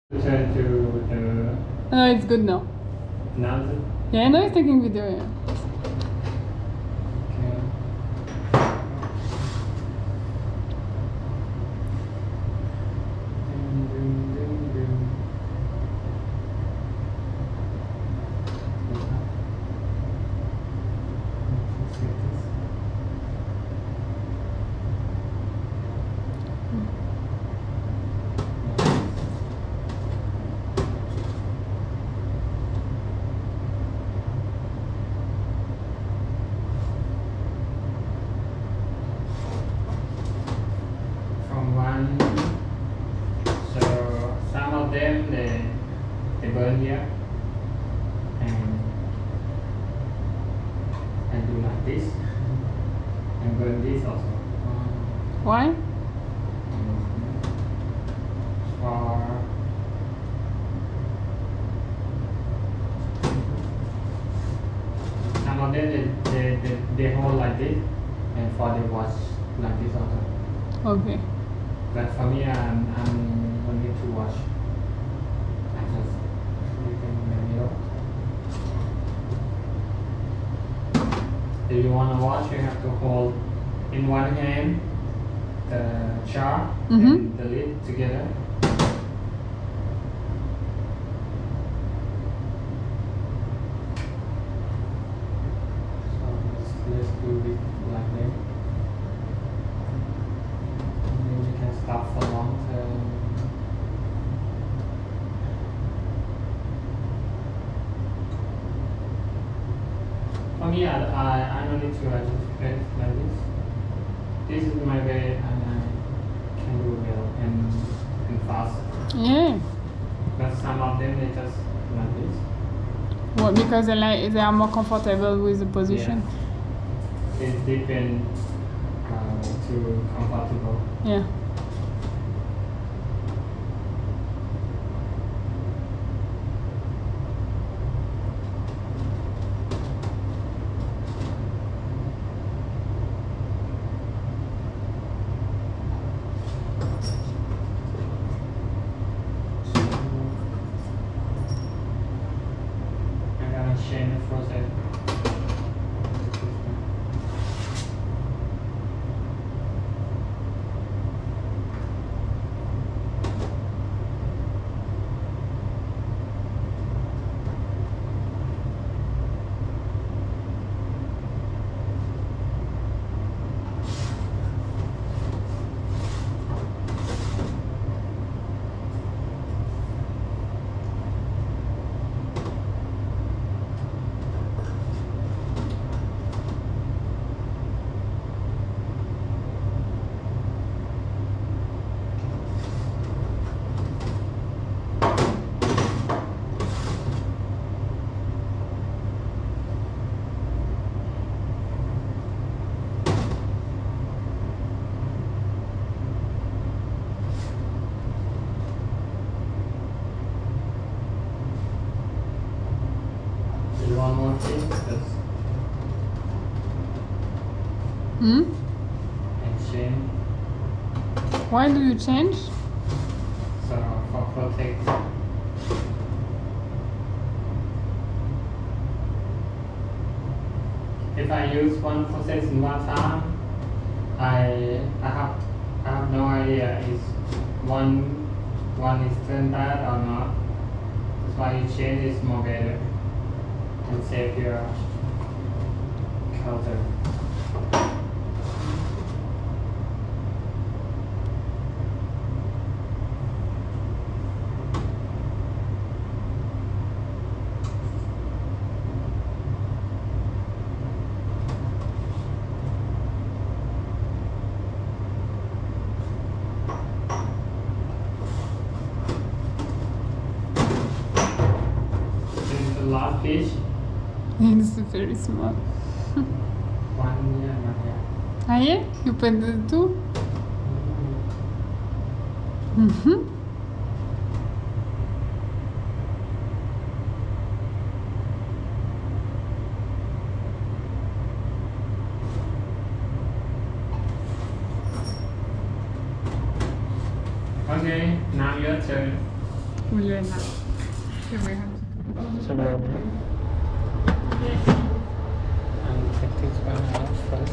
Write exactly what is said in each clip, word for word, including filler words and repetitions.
Turn to the. No, it's good now. Now is it? Yeah, now it's taking video. Yeah. Okay. Ding, ding, ding, ding. Let's see this. From one, so some of them they they burn here, and and do like this, and burn this also. Why? For some of them they, they, they, they hold like this, and for they watch like this also. Okay. But for me, I'm, I'm only to watch. I just leave them in the middle. If you want to watch, you have to hold in one hand the chart Mhm. and the lid together. So let's, let's do it like that. And then you can stop for long term. For me, I, I, I don't need to adjust it like this. This is my way, and I can do well and, and fast. Yeah. But some of them, they just like this. What? Because they like they are more comfortable with the position. It depends uh, to comfortable. Yeah. I'm gonna change the process. Do you want more things? Just Hmm? and change. Why do you change? So for protect. If I use one process in one time, I I have I have no idea is one one is turned bad or not. That's why you change is more better and save your culture. This is the last piece. It's very small. One here, one here. Ah yeah? You put the two? Mm-hmm. Okay, now your turn. Milena. Here we have. So, I'll take this one out first.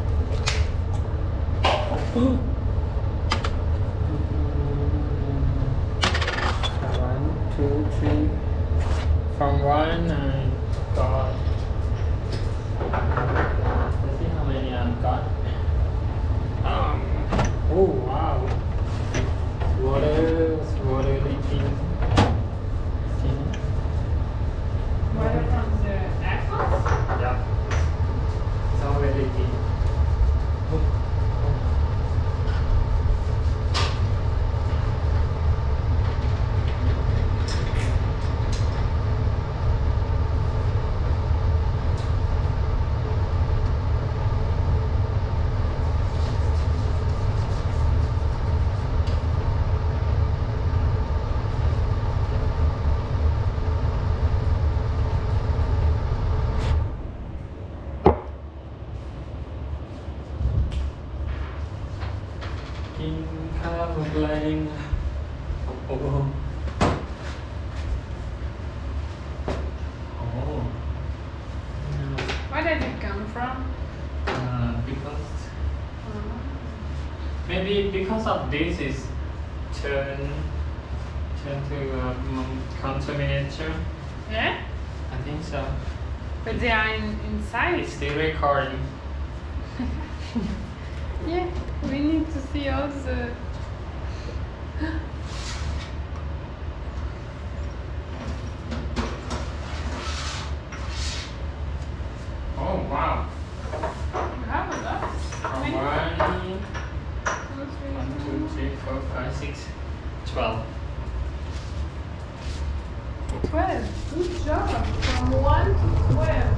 One, two, three. From one, I got. Let's see how many I've got. Um. Oh wow. Water, water leaking. See? Water from the axles? Yeah. It's already leaking. Oh.กินข้าวแรงโอ้โหโอ้ Where did it come from? uh, because maybe because of this is turn turn to um, contamination. Yeah? I think so. But they are in, inside. It's still recording. Yeah, we need to see all the. Oh wow! You have a lot. How many? One, Two, three, one, two, three, four, five, six, twelve. twelve. Good job. From one to twelve.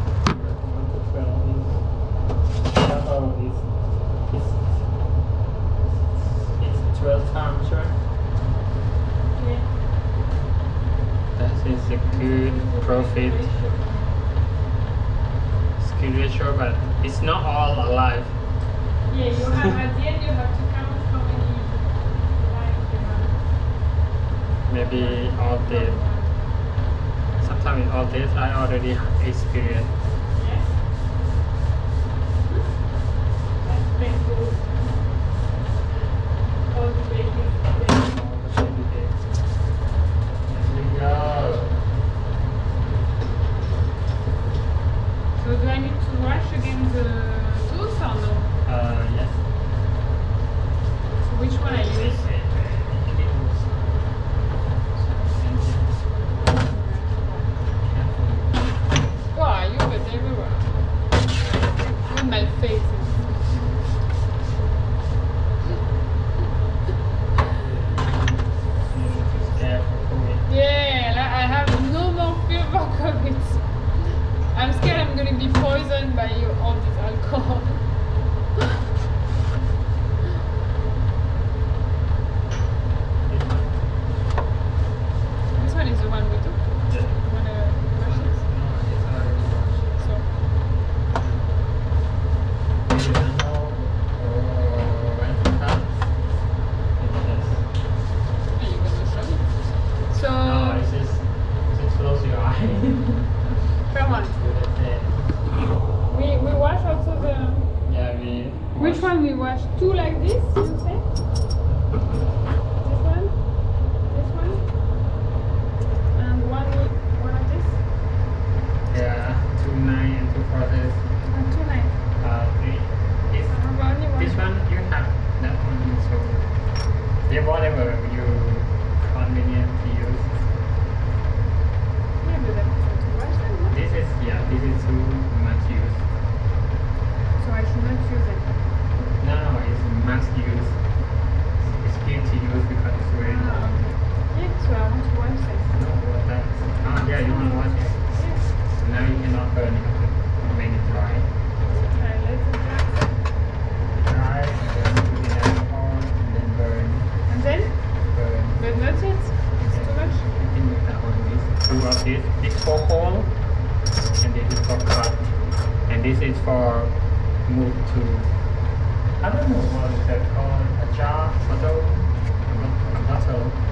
twelve times, right? Yeah. That is a good profit. Skill ratio, but it's not all alive. Yeah, you have at the end you have to count how many lives you have. Maybe all dead. Sometimes in all dead I already experienced. Yeah. That's painful. All the babies. Here we go. So do I need to wash again the tools or no? Uh, yes. So which one I use? Wow, you got everywhere. In my face. Yeah, like I have no more fear for COVID. I'm scared I'm gonna be poisoned by you, all this alcohol. This one is the one we took. You wanna wash it? So, are you gonna show me? So, No, it's just, just close your eye. come on. We, we wash also the... Yeah, we. Which one we wash? Two like this, you say? This one? This one? And one with one of this? Yeah, two nine and two four is. And two nine. Uh, three. This, I have only one. this one you have that one, so yeah, whatever you convenient to use. Yeah, but I prefer to wash them, no? This is yeah, this is too much use. So I should not use it. No, no, it's must use. It's good to use because it's very Ah, long. okay. Yeah, so I want to wash them. No, what that? Oh yeah, you want to wash it. Yeah. So now you cannot burn it. You make it dry. I let it dry. Dry, and then put in alcohol, and then burn. And then? Burn. But not yet. It's too much. I think that one is two of this. This for hole, and this is for cut, and this is for move to. I don't know what is that called. A jar, bottle, a bottle.